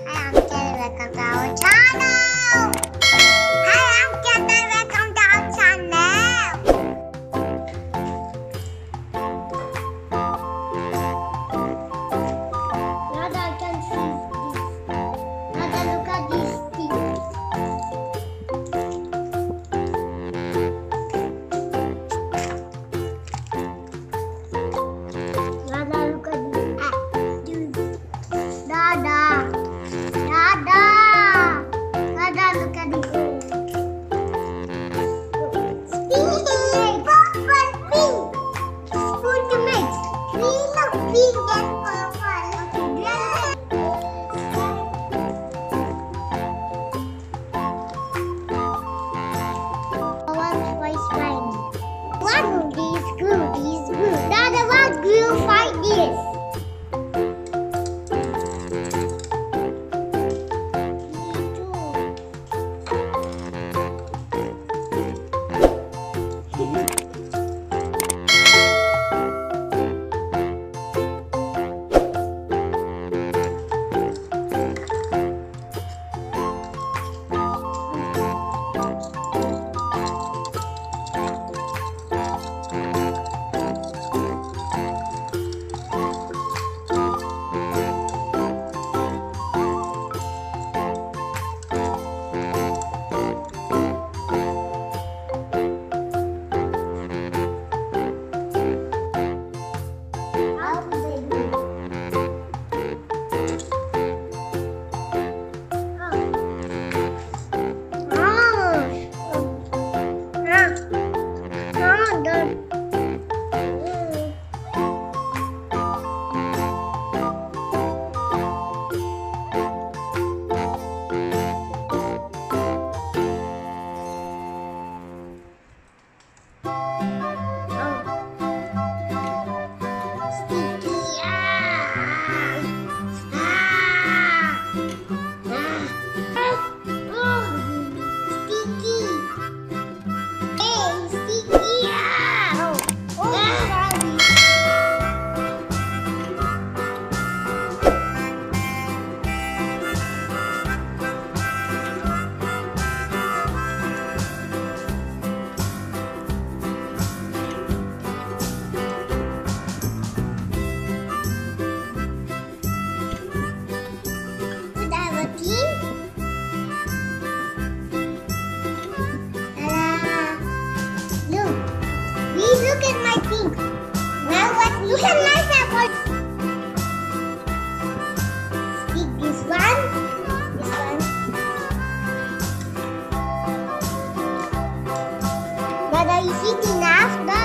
Hi, I'm Kendall. Welcome to our channel. Hi, I'm Kendall. Welcome to our channel. Now that I can see this. Now that look at this thing. Now that look at this. Dada. Dada. Dada, look at this. Pink. Purple pink. Spoon to mix. We love pink and purple. One twice mine. One of these glue. These glue. Dada, what glue fight this? Look at my pink. Now what? Look at my apple. Stick this one. This one. Dada, is it enough?